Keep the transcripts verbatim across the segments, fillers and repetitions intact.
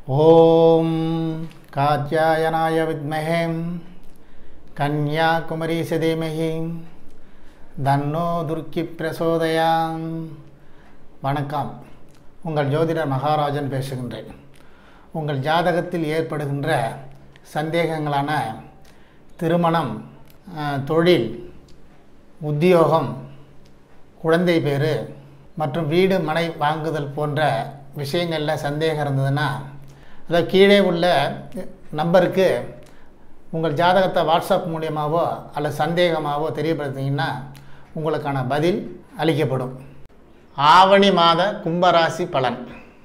ஓம் காத்யாயனாய வித்மஹே கன்யாகுமரீஸ தீமஹி தன்னோ துர்க்கி பிரசோதயாம். வணக்கம். உங்கள் ஜோதிடர் மகாராஜன் பேசுகின்றேன். உங்கள் ஜாதகத்தில் ஏற்படுகின்ற சந்தேகங்களான திருமணம், தொழில், உத்தியோகம், குழந்தை பேறு மற்றும் வீடு மனை வாங்குதல் போன்ற விஷயங்களில் சந்தேகம் இருந்ததுன்னா அதை கீழே உள்ள நம்பருக்கு உங்கள் ஜாதகத்தை வாட்ஸ்அப் மூலியமாகவோ அல்லது சந்தேகமாகவோ தெரியப்படுத்திங்கன்னா உங்களுக்கான பதில் அளிக்கப்படும். ஆவணி மாத கும்பராசி பலன்.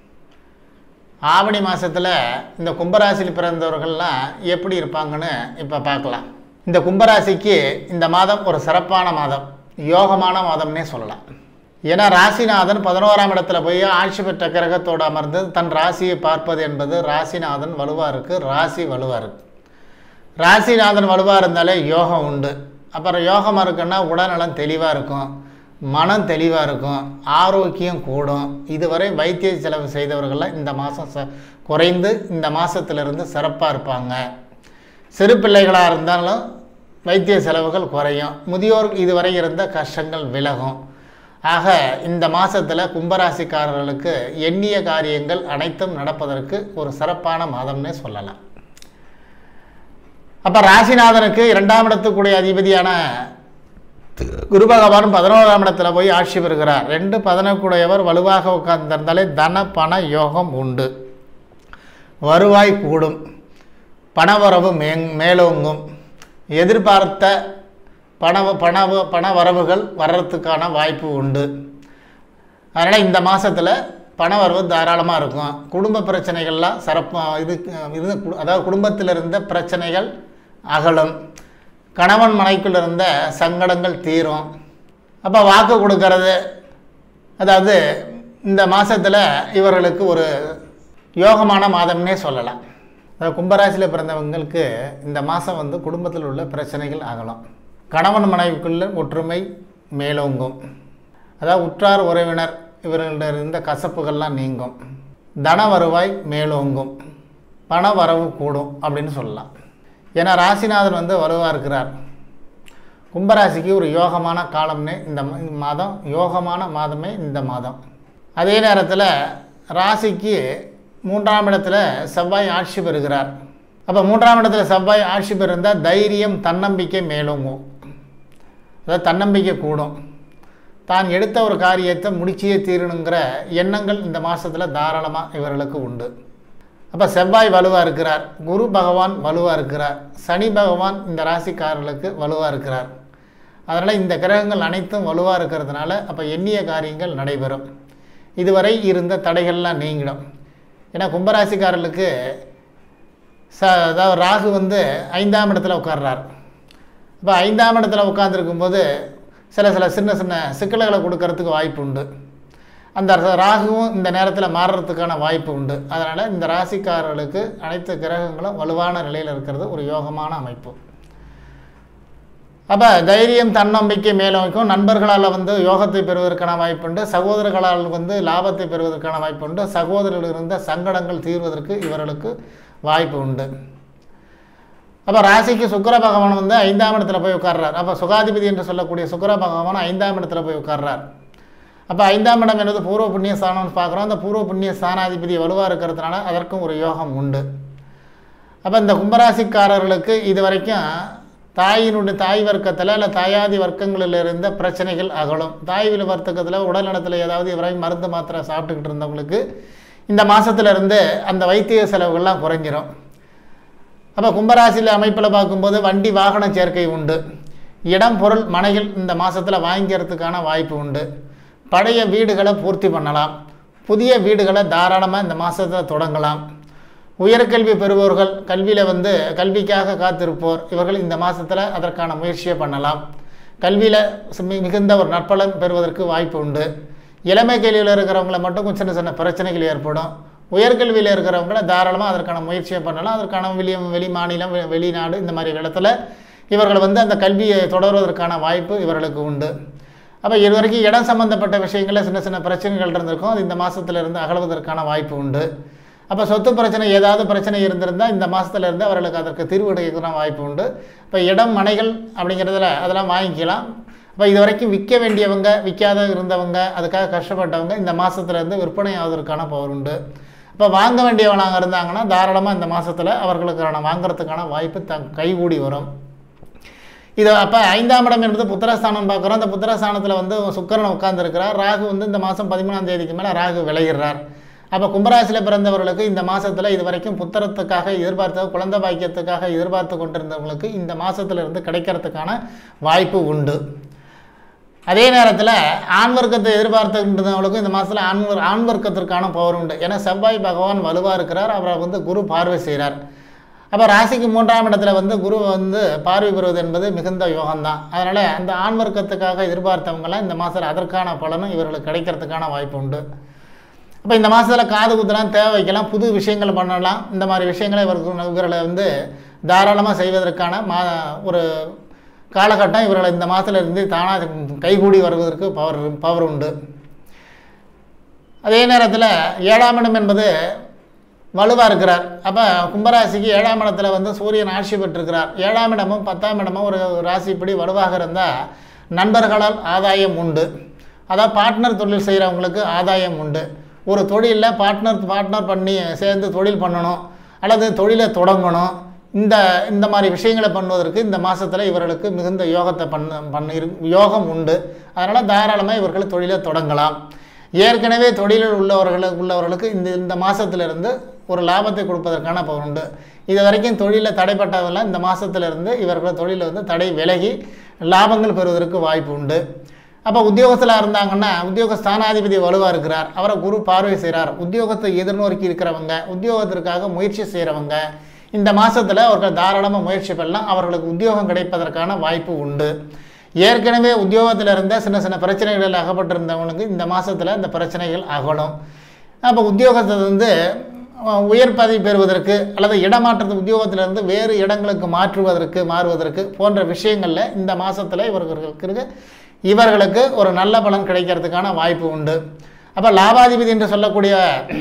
ஆவணி மாதத்தில் இந்த கும்பராசியில் பிறந்தவர்கள்லாம் எப்படி இருப்பாங்கன்னு இப்போ பார்க்கலாம். இந்த கும்பராசிக்கு இந்த மாதம் ஒரு சிறப்பான மாதம், யோகமான மாதம்னே சொல்லலாம். ஏன்னா ராசிநாதன் பதினோராம் இடத்துல போய் ஆட்சி பெற்ற கிரகத்தோடு அமர்ந்து தன் ராசியை பார்ப்பது என்பது ராசிநாதன் வலுவாக இருக்குது, ராசி வலுவாக இருக்குது. ராசிநாதன் வலுவாக இருந்தாலே யோகம் உண்டு. அப்புறம் யோகமாக இருக்குன்னா உடல்நலம் தெளிவாக இருக்கும், மனம் தெளிவாக இருக்கும், ஆரோக்கியம் கூடும். இதுவரை வைத்திய செலவு செய்தவர்கள்லாம் இந்த மாதம் ச குறைந்து இந்த மாதத்திலிருந்து சிறப்பாக இருப்பாங்க. சிறு பிள்ளைகளாக இருந்தாலும் வைத்திய செலவுகள் குறையும். முதியோர் இதுவரை இருந்த கஷ்டங்கள் விலகும். ஆக இந்த மாதத்தில் கும்பராசிக்காரர்களுக்கு எண்ணிய காரியங்கள் அனைத்தும் நடப்பதற்கு ஒரு சிறப்பான மாதம்னே சொல்லலாம். அப்போ ராசிநாதனுக்கு இரண்டாம் இடத்துக்குடைய அதிபதியான குரு பகவான் பதினோராம் இடத்துல போய் ஆட்சி பெறுகிறார். ரெண்டு பதினொன்றுடையவர் வலுவாக உட்கார்ந்திருந்தாலே தன பண யோகம் உண்டு, வருவாய் கூடும், பணவரவு மே மேலோங்கும், எதிர்பார்த்த பண பண பண வரவுகள் வர்றதுக்கான வாய்ப்பு உண்டு. அதனால் இந்த மாதத்தில் பண வரவு தாராளமாக இருக்கும். குடும்ப பிரச்சனைகள்லாம் சிறப்பாக இது இது அதாவது குடும்பத்தில் இருந்த பிரச்சனைகள் அகலும், கணவன் மனைக்குள் இருந்த சங்கடங்கள் தீரும். அப்போ வாக்கு கொடுக்கறது, அதாவது இந்த மாதத்தில் இவர்களுக்கு ஒரு யோகமான மாதம்னே சொல்லலாம். அதாவது கும்பராசியில் பிறந்தவங்களுக்கு இந்த மாதம் வந்து குடும்பத்தில் உள்ள பிரச்சனைகள் அகலும், கணவன் மனைவிக்குள்ள ஒற்றுமை மேலோங்கும், அதாவது உற்றார் உறவினர் இவர்களிட இருந்த கசப்புகள்லாம் நீங்கும், தன வருவாய் மேலோங்கும், பண வரவு கூடும் அப்படின்னு சொல்லலாம். ஏன்னா ராசிநாதன் வந்து வலுவாக இருக்கிறார். கும்பராசிக்கு ஒரு யோகமான காலம்னே இந்த மாதம், யோகமான மாதமே இந்த மாதம். அதே நேரத்தில் ராசிக்கு மூன்றாம் இடத்துல செவ்வாய் ஆட்சி பெறுகிறார். அப்போ மூன்றாம் இடத்துல செவ்வாய் ஆட்சி பெறுந்தால் தைரியம், தன்னம்பிக்கை மேலோங்கும், அதாவது தன்னம்பிக்கை கூடும். தான் எடுத்த ஒரு காரியத்தை முடிச்சியே தீரணுங்கிற எண்ணங்கள் இந்த மாதத்தில் தாராளமாக இவர்களுக்கு உண்டு. அப்போ செவ்வாய் வலுவாக இருக்கிறார், குரு பகவான் வலுவாக இருக்கிறார், சனி பகவான் இந்த ராசிக்காரர்களுக்கு வலுவாக இருக்கிறார். அதனால் இந்த கிரகங்கள் அனைத்தும் வலுவாக இருக்கிறதுனால அப்போ எண்ணிய காரியங்கள் நடைபெறும். இதுவரை இருந்த தடைகள்லாம் நீங்கிடும். ஏன்னா கும்பராசிக்காரர்களுக்கு ச அதாவது ராகு வந்து ஐந்தாம் இடத்துல உட்கார்றார். இப்போ ஐந்தாம் இடத்துல உட்கார்ந்துருக்கும்போது சில சில சின்ன சின்ன சிக்கல்களை கொடுக்கறதுக்கு வாய்ப்பு உண்டு. அந்த ராகுவும் இந்த நேரத்தில் மாறுறதுக்கான வாய்ப்பு உண்டு. அதனால் இந்த ராசிக்காரர்களுக்கு அனைத்து கிரகங்களும் வலுவான நிலையில் இருக்கிறது ஒரு யோகமான அமைப்பு. அப்போ தைரியம், தன்னம்பிக்கை மேலோங்கும். நண்பர்களால் வந்து யோகத்தை பெறுவதற்கான வாய்ப்பு உண்டு, சகோதரர்களால் வந்து லாபத்தை பெறுவதற்கான வாய்ப்பு உண்டு, சகோதரர்கள் இருந்த சங்கடங்கள் தீர்வதற்கு இவர்களுக்கு வாய்ப்பு உண்டு. அப்போ ராசிக்கு சுக்கிர பகவான் வந்து ஐந்தாம் இடத்துல போய் உட்கார்றார். அப்போ சுகாதிபதி என்று சொல்லக்கூடிய சுக்கிர பகவான் ஐந்தாம் இடத்துல போய் உட்கார்றார். அப்போ ஐந்தாம் இடம் என்பது பூர்வ புண்ணிய ஸ்தானம்னு பார்க்குறோம். அந்த பூர்வ புண்ணிய ஸ்தானாதிபதி வலுவாக இருக்கிறதுனால அதற்கும் ஒரு யோகம் உண்டு. அப்போ இந்த கும்பராசிக்காரர்களுக்கு இது வரைக்கும் தாயினுடைய தாய் வர்க்கத்தில் இல்லை தாயாதி வர்க்கங்களில் இருந்த பிரச்சனைகள் அகலும். தாய் வர்க்கத்தில் உடல் நலத்தில் ஏதாவது இவரை மருந்து மாத்திரை சாப்பிட்டுக்கிட்டு இருந்தவங்களுக்கு இந்த மாதத்துலேருந்து அந்த வைத்திய செலவுகள்லாம் குறைஞ்சிரும். அப்போ கும்பராசியில் அமைப்பில் பார்க்கும்போது வண்டி வாகன சேர்க்கை உண்டு, இடம் பொருள் மனைகள் இந்த மாதத்தில் வாங்கிக்கிறதுக்கான வாய்ப்பு உண்டு, பழைய வீடுகளை பூர்த்தி பண்ணலாம், புதிய வீடுகளை தாராளமாக இந்த மாதத்தில் தொடங்கலாம். உயர்கல்வி பெறுபவர்கள், கல்வியில் வந்து கல்விக்காக காத்திருப்போர் இவர்கள் இந்த மாதத்தில் அதற்கான முயற்சியை பண்ணலாம். கல்வியில் மிகுந்த ஒரு நற்பலன் பெறுவதற்கு வாய்ப்பு உண்டு. இளமை கல்வியில் இருக்கிறவங்கள மட்டும் கொஞ்சம் சின்ன சின்ன பிரச்சனைகள் ஏற்படும். உயர்கல்வியில் இருக்கிறவங்கள தாராளமாக அதற்கான முயற்சியை பண்ணலாம். அதற்கான வெளி வெளி மாநிலம், வெளிநாடு இந்த மாதிரி இடத்துல இவர்கள் வந்து அந்த கல்வியை தொடர்வதற்கான வாய்ப்பு இவர்களுக்கு உண்டு. அப்போ இது வரைக்கும் இடம் சம்பந்தப்பட்ட விஷயங்களில் சின்ன சின்ன பிரச்சனைகள் இருந்திருக்கும், அது இந்த மாதத்திலிருந்து அகழ்வதற்கான வாய்ப்பு உண்டு. அப்போ சொத்து பிரச்சனை ஏதாவது பிரச்சனை இருந்திருந்தால் இந்த மாதத்துல இருந்து அவர்களுக்கு அதற்கு தீர்வு கிடைக்கிறதுக்கான வாய்ப்பு உண்டு. இப்போ இடம் மனைகள் அப்படிங்கிறதுல அதெல்லாம் வாங்கிக்கலாம். இப்போ இது வரைக்கும் விற்க வேண்டியவங்க, விற்காத இருந்தவங்க, அதுக்காக கஷ்டப்பட்டவங்க இந்த மாதத்துலேருந்து விற்பனை ஆவதற்கான பவர் உண்டு. இப்போ வாங்க வேண்டியவனாக இருந்தாங்கன்னா தாராளமாக இந்த மாதத்தில் அவர்களுக்கான வாங்கிறதுக்கான வாய்ப்பு த கைகூடி வரும். இது அப்போ ஐந்தாம் இடம் என்பது புத்திரஸ்தானம் பார்க்குறோம். அந்த புத்திரஸ்தானத்தில் வந்து சுக்கிரன் உட்கார்ந்துருக்கிறார். ராகு வந்து இந்த மாதம் பதிமூணாம் தேதிக்கு மேலே ராகு விளையிறார். அப்போ கும்பராசியில் பிறந்தவர்களுக்கு இந்த மாதத்தில் இது வரைக்கும் புத்திரத்துக்காக எதிர்பார்த்த குழந்தை பாக்கியத்துக்காக எதிர்பார்த்து கொண்டிருந்தவங்களுக்கு இந்த மாதத்துலேருந்து கிடைக்கிறதுக்கான வாய்ப்பு உண்டு. அதே நேரத்தில் ஆண் வர்க்கத்தை எதிர்பார்த்துக்கிட்டவங்களுக்கும் இந்த மாதத்தில் ஆண் ஆண் வர்க்கத்திற்கான பவர் உண்டு. ஏன்னா செவ்வாய் பகவான் வலுவாக இருக்கிறார். அவரை வந்து குரு பார்வை செய்கிறார். அப்போ ராசிக்கு மூன்றாம் இடத்துல வந்து குரு வந்து பார்வை பெறுவது என்பது மிகுந்த யோகம்தான். அதனால் அந்த ஆண் வர்க்கத்துக்காக எதிர்பார்த்தவங்களாம் இந்த மாதத்தில் அதற்கான பலனும் இவர்களுக்கு கிடைக்கிறதுக்கான வாய்ப்பு உண்டு. அப்போ இந்த மாதத்தில் காது குத்தலாம், தேவை வைக்கலாம், புது விஷயங்கள் பண்ணலாம். இந்த மாதிரி விஷயங்களை இவர்கள் இவர்களை வந்து தாராளமாக செய்வதற்கான மா ஒரு காலகட்டம் இவர்களை இந்த மாதத்தில் இருந்து தானாக கைகூடி வருவதற்கு பவர் பவர் உண்டு. அதே நேரத்தில் ஏழாம் இடம் என்பது வலுவாக இருக்கிறார். அப்போ கும்பராசிக்கு ஏழாம் இடத்துல வந்து சூரியன் ஆட்சி பெற்றிருக்கிறார். ஏழாம் இடமும் பத்தாம் இடமும் ஒரு ராசிப்படி வலுவாக இருந்தால் நண்பர்களால் ஆதாயம் உண்டு. அதாவது பார்ட்னர் தொழில் செய்கிறவங்களுக்கு ஆதாயம் உண்டு. ஒரு தொழிலில் பார்ட்னர் பார்ட்னர் பண்ணி சேர்ந்து தொழில் பண்ணணும் அல்லது தொழிலை தொடங்கணும். இந்த இந்த மாதிரி விஷயங்களை பண்ணுவதற்கு இந்த மாதத்தில் இவர்களுக்கு மிகுந்த யோகத்தை பண்ண பண்ணி யோகம் உண்டு. அதனால் தாராளமாக இவர்கள் தொழிலை தொடங்கலாம். ஏற்கனவே தொழிலில் உள்ளவர்கள் உள்ளவர்களுக்கு இந்த இந்த மாதத்திலிருந்து ஒரு லாபத்தை கொடுப்பதற்கான பவர் உண்டு. இது வரைக்கும் தொழிலில் தடைப்பட்டதெல்லாம் இந்த மாதத்திலிருந்து இவர்கள் தொழிலில் வந்து தடை விலகி லாபங்கள் பெறுவதற்கு வாய்ப்பு உண்டு. அப்போ உத்தியோகத்தில் இருந்தாங்கன்னா உத்தியோக ஸ்தானாதிபதி வலுவாக இருக்கிறார். அவரை குரு பார்வை செய்கிறார். உத்தியோகத்தை எதிர்நோக்கி இருக்கிறவங்க, உத்தியோகத்திற்காக முயற்சி செய்கிறவங்க இந்த மாதத்தில் அவர்கள் தாராளமாக முயற்சி பண்ணலாம். அவர்களுக்கு உத்தியோகம் கிடைப்பதற்கான வாய்ப்பு உண்டு. ஏற்கனவே உத்தியோகத்தில் இருந்த சின்ன சின்ன பிரச்சனைகளில் அகப்பட்டிருந்தவங்களுக்கு இந்த மாதத்தில் இந்த பிரச்சனைகள் அகலும். அப்போ உத்தியோகத்தை வந்து உயர் பதவி பெறுவதற்கு அல்லது இடமாற்றத்து உத்தியோகத்திலிருந்து வேறு இடங்களுக்கு மாற்றுவதற்கு மாறுவதற்கு போன்ற விஷயங்களில் இந்த மாதத்தில் இவர்களுக்கு இவர்களுக்கு ஒரு நல்ல பலன் கிடைக்கிறதுக்கான வாய்ப்பு உண்டு. அப்போ லாபாதிபதி என்று சொல்லக்கூடிய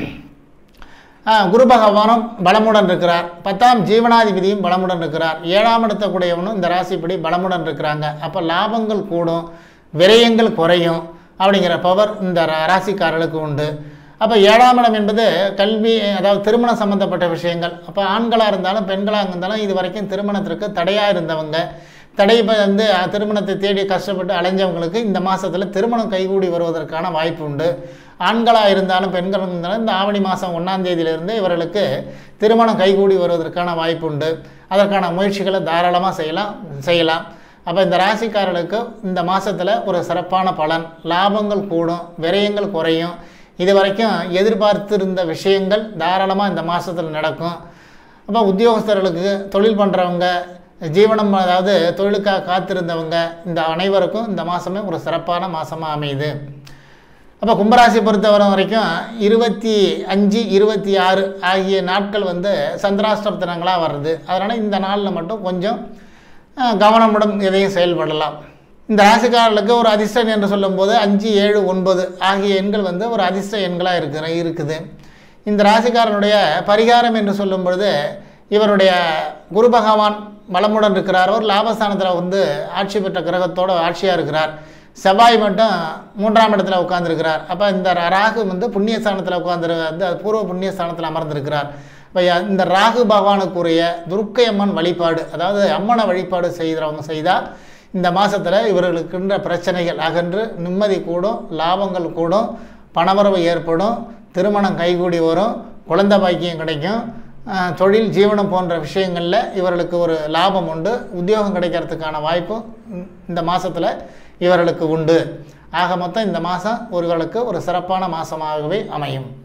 குரு பகவானும் பலமுடன் இருக்கிறார். பத்தாம் ஜீவனாதிபதியும் பலமுடன் இருக்கிறார். ஏழாம் இடத்தக்கூடியவனும் இந்த ராசிப்படி பலமுடன் இருக்கிறாங்க. அப்போ லாபங்கள் கூடும், விரயங்கள் குறையும் அப்படிங்கிற பவர் இந்த ராசிக்காரர்களுக்கு உண்டு. அப்போ ஏழாம் இடம் என்பது கல்வி, அதாவது திருமணம் சம்பந்தப்பட்ட விஷயங்கள். அப்போ ஆண்களாக இருந்தாலும் பெண்களாக இருந்தாலும் இது வரைக்கும் திருமணத்திற்கு தடையாக இருந்தவங்க, தடை வந்து திருமணத்தை தேடி கஷ்டப்பட்டு அலைஞ்சவங்களுக்கு இந்த மாதத்தில் திருமணம் கைகூடி வருவதற்கான வாய்ப்பு உண்டு. ஆண்களாக இருந்தாலும் பெண்கள் இருந்தாலும் இந்த ஆவணி மாதம் ஒன்றாம் தேதியிலிருந்து இவர்களுக்கு திருமணம் கைகூடி வருவதற்கான வாய்ப்பு உண்டு. அதற்கான முயற்சிகளை தாராளமாக செய்யலாம் செய்யலாம் அப்போ இந்த ராசிக்காரர்களுக்கு இந்த மாதத்தில் ஒரு சிறப்பான பலன், லாபங்கள் கூடும், விரயங்கள் குறையும். இது வரைக்கும் எதிர்பார்த்திருந்த விஷயங்கள் தாராளமாக இந்த மாதத்தில் நடக்கும். அப்போ உத்தியோகஸ்தர்களுக்கு, தொழில் பண்ணுறவங்க, ஜீவனம் அதாவது தொழிலுக்காக காத்திருந்தவங்க இந்த அனைவருக்கும் இந்த மாதமே ஒரு சிறப்பான மாதமாக அமையுது. அப்போ கும்பராசி பொறுத்தவரை வரைக்கும் இருபத்தி அஞ்சு இருபத்தி ஆறு ஆகிய நாட்கள் வந்து சந்திராஷ்டம தினங்களாக வருது. அதனால் இந்த நாளில் மட்டும் கொஞ்சம் கவனமுடன் எதையும் செயல்படலாம். இந்த ராசிக்காரர்களுக்கு ஒரு அதிர்ஷ்டம் என்று சொல்லும்போது அஞ்சு ஏழு ஒன்பது ஆகிய எண்கள் வந்து ஒரு அதிர்ஷ்ட எண்களாக இருக்கிற இருக்குது இந்த ராசிக்காரனுடைய பரிகாரம் என்று சொல்லும் பொழுது இவருடைய குரு பகவான் பலமுடன் இருக்கிறார். ஒரு லாபஸ்தானத்தில் வந்து ஆட்சி பெற்ற கிரகத்தோடு ஆட்சியாக இருக்கிறார். செவ்வாய் மட்டும் மூன்றாம் இடத்துல உட்கார்ந்துருக்கிறார். அப்போ இந்த ராகு வந்து புண்ணியஸ்தானத்தில் உட்கார்ந்து வந்து பூர்வ புண்ணியஸ்தானத்தில் அமர்ந்திருக்கிறார். இப்போ இந்த ராகு பகவானுக்குரிய துர்க்கை அம்மன் வழிபாடு, அதாவது அம்மனை வழிபாடு செய்கிறவங்க செய்தால் இந்த மாதத்தில் இவர்களுக்குன்ற பிரச்சனைகள் அகன்று நிம்மதி கூடும், லாபங்கள் கூடும், பணவரவு ஏற்படும், திருமணம் கைகூடி வரும், குழந்தை பாக்கியம் கிடைக்கும், தொழில் ஜீவனம் போன்ற விஷயங்களில் இவர்களுக்கு ஒரு லாபம் உண்டு. உத்தியோகம் கிடைக்கிறதுக்கான வாய்ப்பு இந்த மாதத்தில் இவர்களுக்கு உண்டு. ஆக மொத்தம் இந்த மாதம் இவர்களுக்கு ஒரு சிறப்பான மாதமாகவே அமையும்.